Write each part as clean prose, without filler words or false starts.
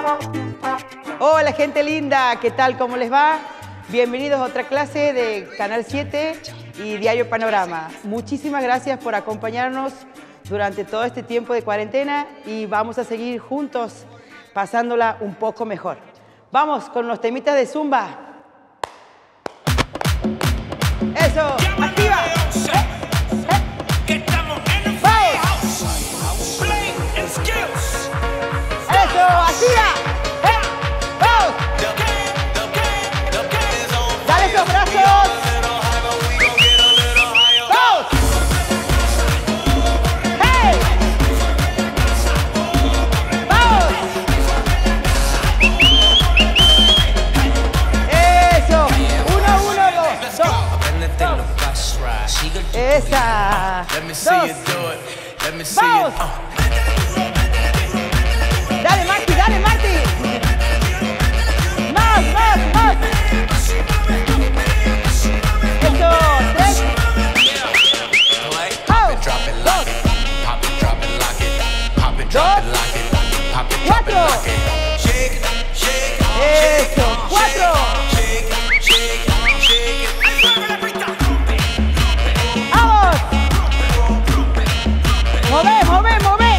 Hola gente linda, ¿qué tal? ¿Cómo les va? Bienvenidos a otra clase de Canal 7 y Diario Panorama. Muchísimas gracias por acompañarnos durante todo este tiempo de cuarentena y vamos a seguir juntos pasándola un poco mejor. Vamos con los temitas de Zumba. Eso, activa. Eso, activa. Vamos. Dale esos brazos. Vamos. Hey. Vamos. Eso. 1, 1, 2, 2. Esa. 2. Vamos. Dale, Marti, dale, Marti. Más, más, más. Eso, 3. Oh, 2. 4. Eso, 4. Vamos. Move, move, move.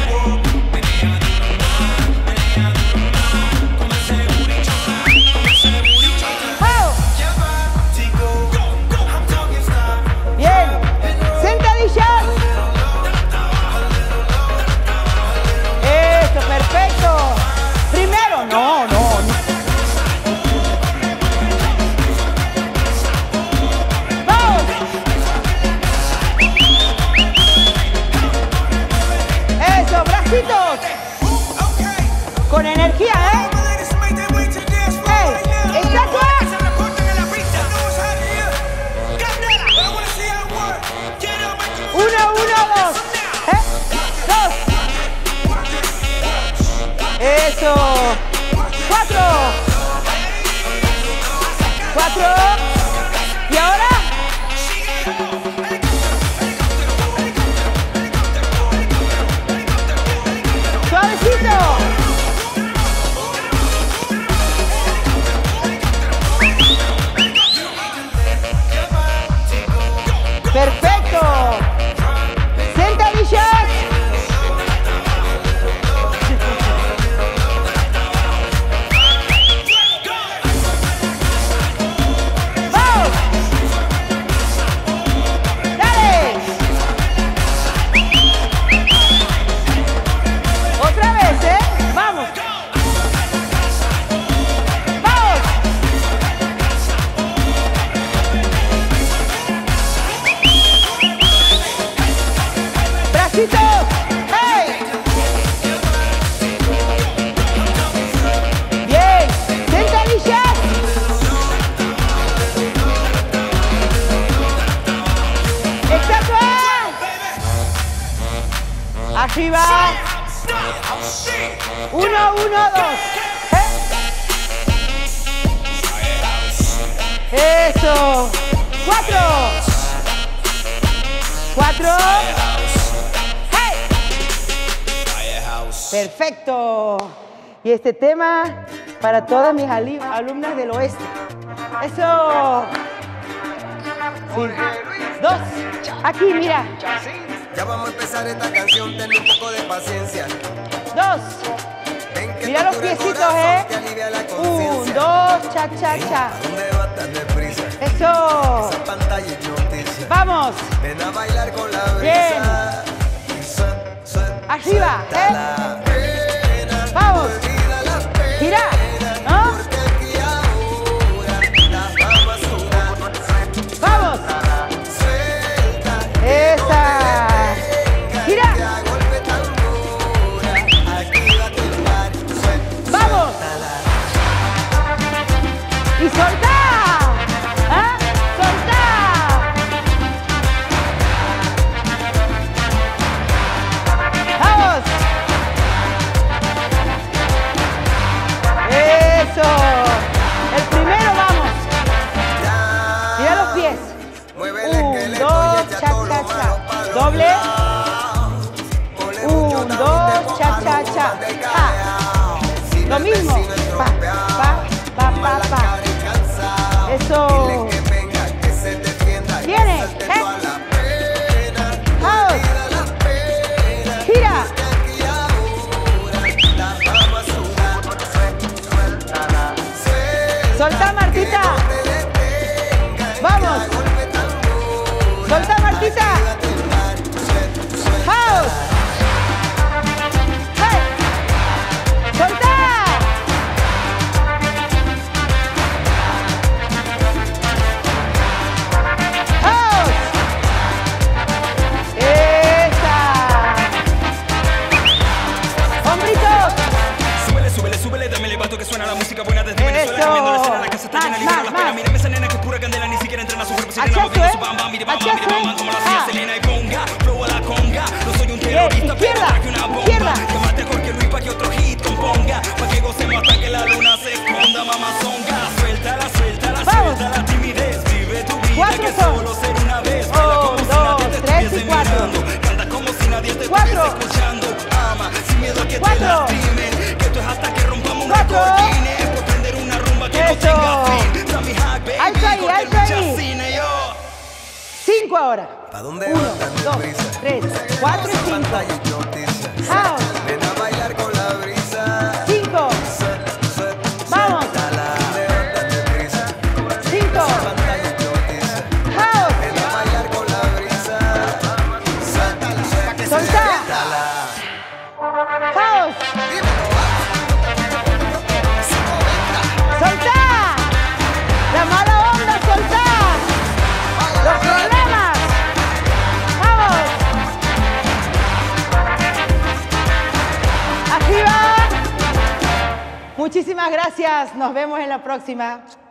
Con energía, ¿eh? ¡Ey! ¡Estatua! 1, 1, 2. 2. Eso. 4. 4. ¿Y ahora? Suavecito. Perfecto. Sentadillas. Vamos. Dale. Otra vez, ¿eh? Vamos. Vamos. Bracitos. ¡Hey! Bien. Sentadillas. Estatua. Arriba. 1, 1, 2. Eso. 4. 4. Perfecto. Y este tema para todas mis alumnas del oeste. Eso. Sí. 2. Aquí, mira. Ya vamos a empezar esta canción, ten un poco de paciencia. 2. Mira los piecitos, ¿eh? 1, 2, cha, cha, cha. ¿Dónde vas tan deprisa? Eso. Esa pantalla es noticia. Vamos. Ven a bailar con la brisa. Bien. Arriba, ¿eh? Vamos. Gira, ¿no? Vamos. Esa. Gira. Vamos. Y soltá. ¿Ah? Soltá. Vamos. Lo mismo. Pa, pa, pa, pa, pa. Eso. Viene. House. Gira. Soltá, Martita. Vamos. Soltá, Martita. House. Hey. Soltá. House. Esa. Hombritos. Súbele, súbele, súbele, dame el vato que suena la música buena desde Venezuela. Cambiando la escena, la casa está llena, libera la pena. Mírame esa nena que es pura candela, ni siquiera entrena su cuerpo. Serena, moviendo su bam, bam, mire, bam, bam, mire, bam, bam, como la hacía Selena y ponga, flow a la conga. No soy un terrorista, pero traje una bomba. Que más mejor que Luis pa' que otro hit componga. Pa' que gocemos hasta que la luna se esconda, mamazonga. Suéltala, suéltala, suelta la timidez. Vive tu vida que solo ser una vez. Baila como si nadie te estuviese mirando. Canta como si nadie te estuviese escuchando. Ama, sin miedo a que te lastimen. Que esto es hasta que rompamos una cortina. Por prender una rumba que no tenga fin. Sammy Hack, baby, Alto ahí, alto ahí. cine, yo. 5 ahora. ¿Pa' dónde 1, vas tan 2, deprisa? 3, 4 y 5. Pantalla hipnotiza. House. Ven a bailar con la brisa. 5. Vamos. 5. Pantalla hipnotiza. House. Ven a bailar con la brisa. Soltá. House. Soltá. La mala onda, soltá. Los problemas. Vamos. Arriba. Muchísimas gracias. Nos vemos en la próxima.